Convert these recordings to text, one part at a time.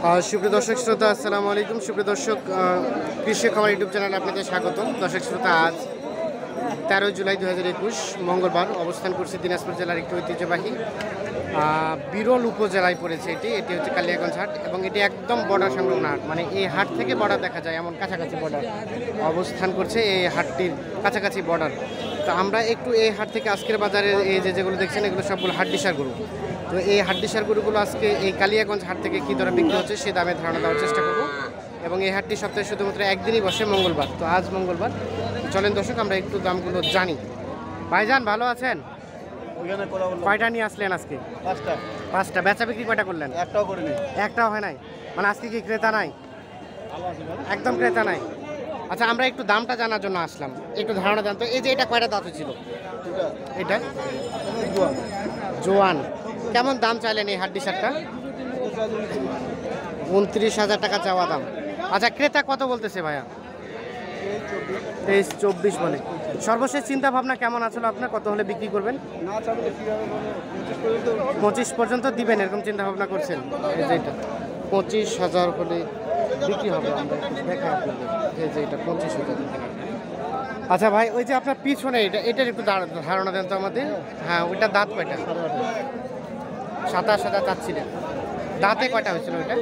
সুপ্রিয় দর্শক শ্রোতা, আসসালামু আলাইকুম। সুপ্রিয় দর্শক, কৃষি খামার ইউটিউব চ্যানেলে আপনাদের স্বাগত। দর্শক শ্রোতা, আজ 13 জুলাই 2021 মঙ্গলবার অবস্থান করছি দিনাজপুর জেলার একটি ঐতিহ্যবাহী বিরল উপজেলায় পড়েছে। এটি হচ্ছে কালিয়াগঞ্জ হাট এবং এটি একদম বর্ডার সংলগ্ন হাট, মানে এই হাট থেকে বর্ডার দেখা যায় এমন কাছাকাছি বর্ডার অবস্থান করছে এই হাটটির কাছাকাছি বর্ডার। তো আমরা একটু এই হাট থেকে আজকের বাজারে এই যেগুলো দেখছেন এগুলো সবগুলো হাড্ডিসার গরু। তো এই হাড্ডিসার গরুগুলো আজকে এই কালিয়াগঞ্জ হাট থেকে কী দরে বিক্রি হচ্ছে সে দামে ধারণা দেওয়ার চেষ্টা করব। এবং এই হাটটি সপ্তাহে শুধুমাত্র একদিনই বসে, মঙ্গলবার। তো আজ মঙ্গলবার, চলেন দর্শক আমরা একটু দামগুলো জানি। ভাইজান ভালো আছেন? কয়টা নিয়ে আসলেন আজকে? পাঁচটা। বেচা বিক্রি কয়টা করলেন? একটাও করিনি। একটাও হয় নাই? মানে আজকে কি ক্রেতা নাই? একদম ক্রেতা নাই। আচ্ছা, আমরা একটু দামটা জানার জন্য আসলাম, একটু ধারণা দেন তো। এই যে এটা কয়টা দাঁত ছিল? এটা জোয়ান। কেমন দাম চাইলেন এই হাড্ডি শার্টটা? 29,000 টাকা চাওয়া দাম। আচ্ছা, ক্রেতা কত বলতেছে ভাইয়া? 23-24 বলে। সর্বশেষ চিন্তা ভাবনা কেমন আসলে আপনার? কত হলে বিক্রি করবেন? 25 পর্যন্ত দিবেন এরকম চিন্তা ভাবনা করছেন? এই যে এটা 25,000 হলে বিক্রি হবে। আমরা দেখা আপনাদের এই যে এটা 25,000। আচ্ছা ভাই, ওই যে আপনার পিছনে এটার একটু ধারণা দেন তো আমাদের। হ্যাঁ, ওইটা দাঁত কয়টা? 27,000 চাচ্ছিলেন। দাঁতে কয়টা হয়েছিল ওইটা?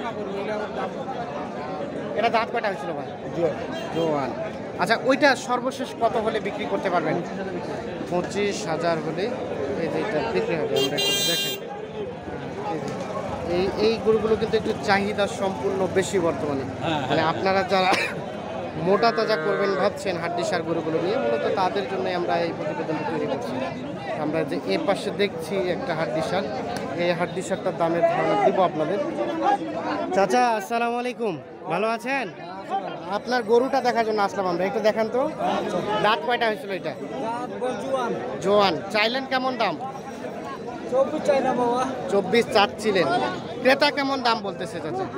এটা দাঁত কয়টা হয়েছিল ভাই? জোয়ান। আচ্ছা, ওইটা সর্বশেষ কত হলে বিক্রি করতে পারবেন? 25,000 হলে এই যে এটা বিক্রি হবে। আমরা একটু দেখাই। এই গরুগুলো কিন্তু একটু চাহিদা সম্পূর্ণ বেশি বর্তমানে। মানে আপনারা যারা মোটা তাজা করবেন ভাবছেন হাড্ডিসার গরুগুলো নিয়ে, মূলত তাদের জন্যই আমরা এই প্রতিবেদন তৈরি করছি। আমরা যে এ পাশে দেখছি একটা হাড্ডিসার, এই হাড্ডিসারটার দামের ধারণা দিব আপনাদের। চাচা আসসালামু আলাইকুম, ভালো আছেন? আপনার গরুটা দেখার জন্য আসলাম আমরা, একটু দেখান তো। দাঁত কয়টা হয়েছিল এটা? জোয়ান। চাইলেন কেমন দাম? 24 চাচ্ছিলেন। ক্রেতা কেমন দাম বলতেছে চাচা?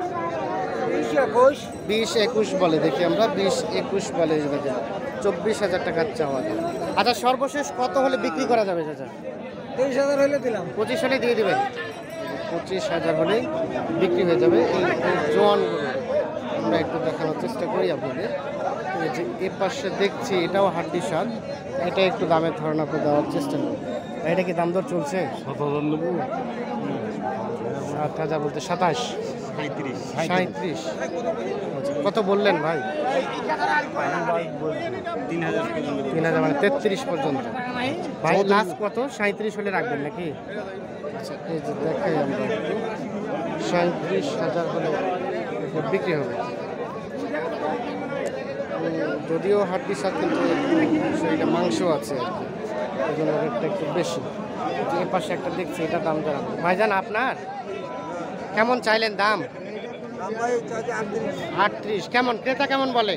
20-21 বলে। দেখি আমরা 20-21 বলে। 24,000 টাকার চাওয়া। আচ্ছা, সর্বশেষ কত হলে বিক্রি করা যাবে চাচা? 23,000 হলে দিলাম। 25 হলে দিয়ে দেবেন? 25,000 হলেই বিক্রি হয়ে যাবে এই জোয়ান গরু। আমরা একটু দেখানোর চেষ্টা করি আপনাদের। এই যে এ পাশে দেখছি এটাও হাড্ডি শাক, এটা একটু দামের ধারণা করে দেওয়ার চেষ্টা করি। এটা কি দাম দর চলছে? 7,000 বলতে 27, 37। কত বললেন ভাই? 3,000 মানে 33 পর্যন্ত। ভাই লাস্ট কত? 37 হলে রাখবেন নাকি? আচ্ছা, এই যে দেখাই আমরা, 37,000 হলে বিক্রি হবে। যদিও হাড্ডি শাক কিন্তু শরীরে মাংস আছে আর কি, ওই জন্য রেটটা একটু বেশি। যে এ পাশে একটা দেখছি, এটা দাম জানাবো। ভাইজান আপনার কেমন চাইলেন দাম? 38। কেমন ক্রেতা কেমন বলে?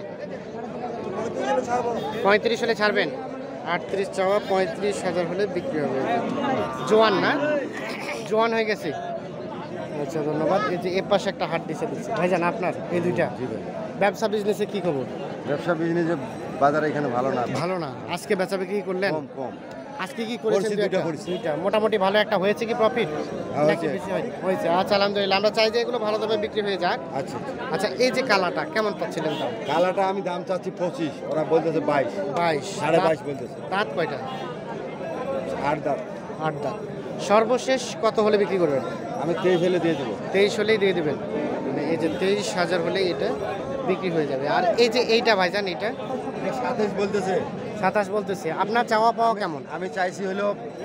35 হলে ছাড়বেন। 38 চাওয়া, 35,000 হলে বিক্রি হবে। জোয়ান না? জোয়ান হয়ে গেছে। আচ্ছা, ধন্যবাদ। এই যে এ পাশে একটা হাট দিচ্ছে দিচ্ছে। ভাইজান আপনার এই দুইটা ব্যবসা বিজনেসে কি খবর? ব্যবসা বিজনেসে বাজার এখানে ভালো না। ভালো না? আজকে বেচা বিক্রি করলেন? কম। আজকে কি করেছেন? দুইটা মোটামুটি ভালো একটা হয়েছে কি প্রফিট? হয়েছে। আচ্ছা, আলহামদুলিল্লাহ। আমরা চাই যে এগুলো ভালো দামে বিক্রি হয়ে যাক। আচ্ছা আচ্ছা, এই যে কালাটা কেমন পাচ্ছিলেন দাম? কালাটা আমি দাম চাচ্ছি 25, ওরা বলতেছে 22। 22.5 বলতেছে। দাঁত কয়টা? 8 দাঁত। 8 দাঁত। সর্বশেষ কত হলে বিক্রি করবেন? আমি 23 হলে দিয়ে দেবো। 23 হলেই দিয়ে দেবেন। মানে এই যে 23,000 হলেই এটা বিক্রি হয়ে যাবে। আর এই যে এইটা ভাইজান, এটা 27 বলতেছে। 27 বলতেছে। আপনার চাওয়া পাওয়া কেমন? আমি চাইছি হলো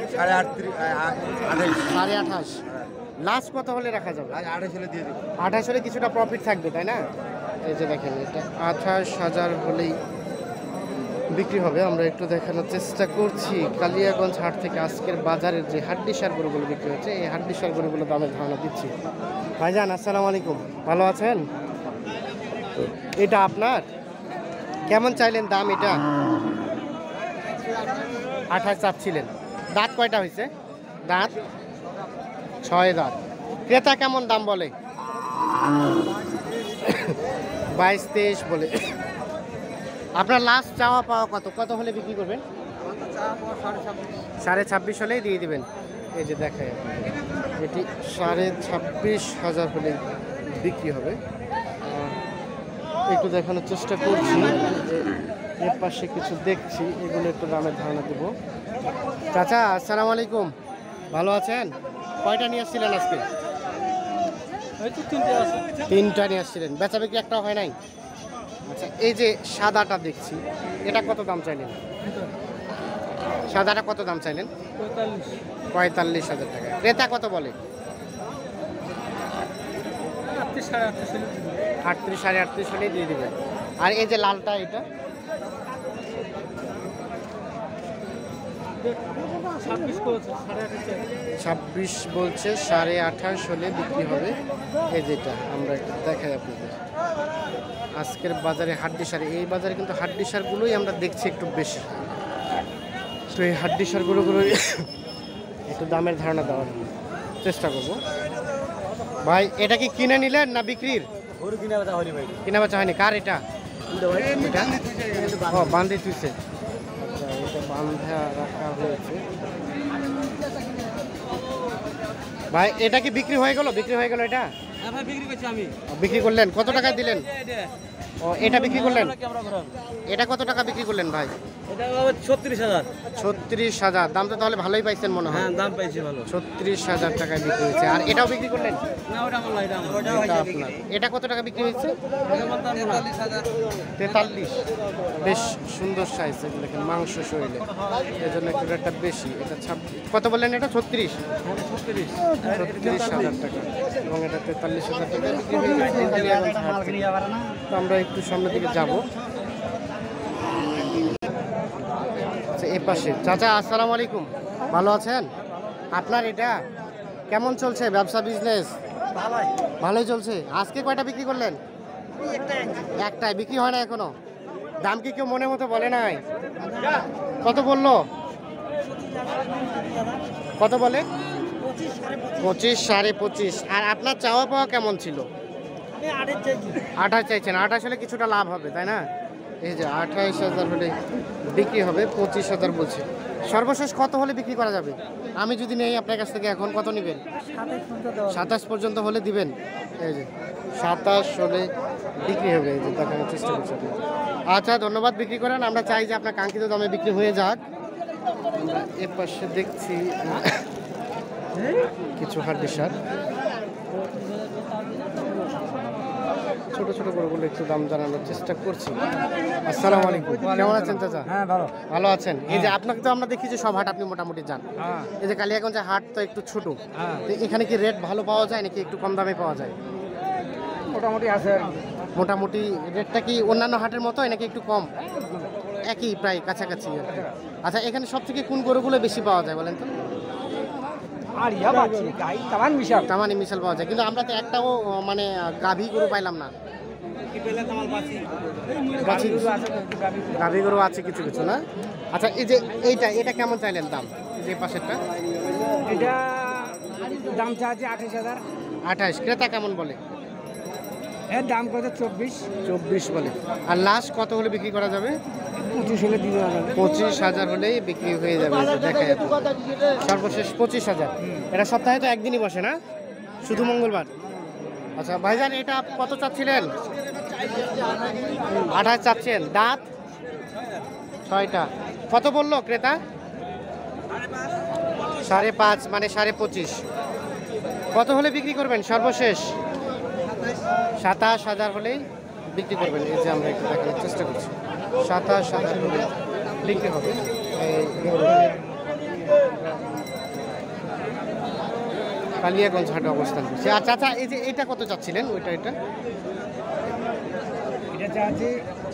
28.5। লাস্ট কত হলে রাখা যাবে? 28 হলে দিয়ে দেবো। 28 হলে কিছুটা প্রফিট থাকবে, তাই না? এই যে দেখেন, এটা 28,000 হলেই বিক্রি হবে। আমরা একটু দেখানোর চেষ্টা করছি কালিয়াগঞ্জ হাট থেকে আজকের বাজারের যে হাড্ডিসার গরুগুলো বিক্রি হচ্ছে, এই হাড্ডিসার গরুগুলো দামের ধারণা দিচ্ছি। ভাইজান আসসালামু আলাইকুম, ভালো আছেন? এটা আপনার কেমন চাইলেন দাম? এটা 28 চাচ্ছিলেন। দাঁত কয়টা হয়েছে? দাঁত 6 দাঁত। ক্রেতা কেমন দাম বলে? 22-23 বলে। আপনার লাস্ট চাওয়া পাওয়া কত? কত হলে বিক্রি করবেন? 26.5 হলেই দিয়ে দিবেন। এই যে দেখায় এটি 26,500 হলেই বিক্রি হবে। একটু দেখানোর চেষ্টা করছি যে এর পাশে কিছু দেখছি, এগুলো একটু দামের ধারণা দেব। চাচা আসসালামু আলাইকুম, ভালো আছেন? কয়টা নিয়ে আসছিলেন আজকে? তিনটা নিয়ে আসছিলেন, বেচা বিক্রি একটাও হয় নাই? আচ্ছা, এই যে সাদাটা দেখছি, এটা কত দাম চাইলেন? সাদাটা কত দাম চাইলেন? 45,000 টাকা। ক্রেতা কত বলে? 38, 38.5 হলেই দিয়ে দেবেন। আর এই যে লালটা, এটা 26 বলছে, 28.5 হলে বিক্রি হবে। এই যেটা আমরা একটু দেখাই আপনাদের, আজকের বাজারে হাড্ডি সার, এই বাজারে কিন্তু হাড্ডি সারগুলোই আমরা দেখছি একটু বেশি। তো এই হাড্ডি সারগুলো একটু দামের ধারণা দেওয়ার চেষ্টা করব। ভাই এটা কি কিনে নিলেন না বিক্রির? কিনা বেচা হয়নি। কার এটা? ও বান্ধে তুইছে। আচ্ছা, এটা বান্ধা রাখা হয়েছে। ভাই এটা কি বিক্রি হয়ে গেল? বিক্রি হয়ে গেল এটা? বিক্রি করলেন? কত টাকা দিলেন? ও এটা বিক্রি করলেন? এটা কত টাকা বিক্রি করলেন ভাই? 36,000। দাম তো তাহলে ভালোই পাইছেন মনে হয়। দাম পাইছি ভালো। 36,000 টাকায় বিক্রি হয়েছে। আর এটাও বিক্রি করলেন? এটা আপনার। এটা কত টাকা বিক্রি হয়েছে? 43। বেশ সুন্দর সাইজ, দেখেন মাংস শরীরে, এই জন্য একটু রেটটা বেশি। এটা 26। কত বললেন এটা? 36,000 টাকা, এবং এটা 43,000 টাকা বিক্রি হয়ে গেছে। তো আমরা একটু সামনের দিকে যাব। এই পাশে চাচা আসসালামু আলাইকুম, ভালো আছেন? আপনার এটা কেমন চলছে ব্যবসা, বিজনেস? ভালোই চলছে। আজকে কয়টা বিক্রি করলেন? একটাই। বিক্রি হয় না এখনো? দাম কি কেউ মনে মতো বলে নাই? কত বললো? কত বলে? 25, 25.5। আর আপনার চাওয়া পাওয়া কেমন ছিল? 28 চাইছেন। 28 হলে কিছুটা লাভ হবে, তাই না? এই যে 28,000 হলে বিক্রি হবে, 25,000 বলছে। সর্বশেষ কত হলে বিক্রি করা যাবে? আমি যদি নেই আপনার কাছ থেকে, এখন কত নেবেন? 27 পর্যন্ত হলে দিবেন। এই যে 27 হলে বিক্রি হবে। এই যে দেখানোর চেষ্টা করছি। আচ্ছা, ধন্যবাদ, বিক্রি করেন। আমরা চাই যে আপনার কাঙ্ক্ষিত দামে বিক্রি হয়ে যাক। আমরা এ পাশে দেখছি কিছু হাড্ডি সার, ছোট ছোট গরুগুলো একটু দাম জানানোর চেষ্টা করছি। আসসালামু আলাইকুম, কেমন আছেন চাচা? হ্যাঁ ভালো। ভালো আছেন? এই যে আপনাকে তো আমরা দেখি যে সব হাট আপনি মোটামুটি যান। এই যে কালিয়াগঞ্জের হাট তো একটু ছোট, তো এখানে কি রেট ভালো পাওয়া যায় নাকি একটু কম দামে পাওয়া যায়? মোটামুটি আছে। মোটামুটি রেটটা কি অন্যান্য হাটের মতোই নাকি একটু কম? একই, প্রায় কাছাকাছি আর কি। আচ্ছা, এখানে সব থেকে কোন গরুগুলো বেশি পাওয়া যায় বলেন তো? তামানি মিশাল পাওয়া যায়, কিন্তু আমরা তো একটাও মানে গাভী গরু পাইলাম না। গাভী গরু আছে কিছু কিছু, না? আচ্ছা, এই যে এটা কেমন চাইলেন দাম? যে পাশেরটা এটা দাম চাচ্ছে 28,000। 28। ক্রেতা কেমন বলে? এর দাম কত? 24 বলে। আর লাস্ট কত হলে বিক্রি করা যাবে? 25 হলে দিয়ে দেওয়া যাবে। 25,000 হলেই বিক্রি হয়ে যাবে। দেখা যাবে সর্বশেষ 25,000। এটা সপ্তাহে তো একদিনই বসে, না? শুধু মঙ্গলবার। আচ্ছা ভাইজান, এটা কত চাচ্ছিলেন? 28 চাচ্ছেন। দাঁত 6টা। কত বললো ক্রেতা? 5.5, মানে 25.5। কত হলে বিক্রি করবেন সর্বশেষ? 27,000 হলেই বিক্রি করবেন। এই যে আমরা একটু দেখানোর চেষ্টা করছি, 27,000 হলে বিক্রি হবে। কালিয়াগঞ্জ হাটে অবস্থান করছি। আচ্ছা আচ্ছা, এই যে এটা কত চাচ্ছিলেন? এটা চাচ্ছি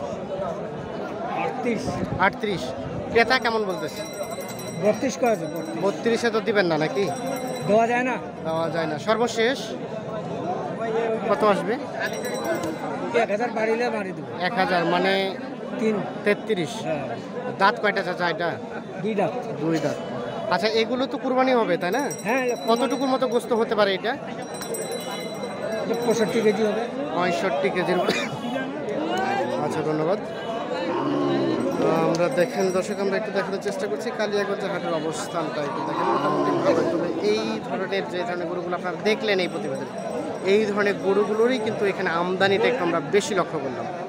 38। ক্রেতা কেমন বলতেছে? 32 করেছে। 32-এ তো দিবেন না নাকি? দেওয়া যায় না। দেওয়া যায় না। সর্বশেষ কত আসবে? 1000 বাড়িলে বাড়ি দেবো। 1000 মানে 33। হ্যাঁ। দাঁত কয়টা চাচা এটা? 2 দাঁত। 2 দাঁত। আচ্ছা, এগুলো তো কুরবানি হবে, তাই না? হ্যাঁ। কতটুকুর মতো গোস্ত হতে পারে এটা? 65 কেজি হবে। 65 কেজির। আচ্ছা, ধন্যবাদ। আমরা দেখেন দর্শক, আমরা একটু দেখানোর চেষ্টা করছি কালিয়াগঞ্জ হাটের অবস্থানটা একটু দেখেন। মোটামুটি ভালো। তবে এই ধরনের যে ধরনের গরুগুলো আপনারা দেখলেন এই প্রতিবেদন, এই ধরনের গরুগুলোরই কিন্তু এখানে আমদানিটা একটু আমরা বেশি লক্ষ্য করলাম।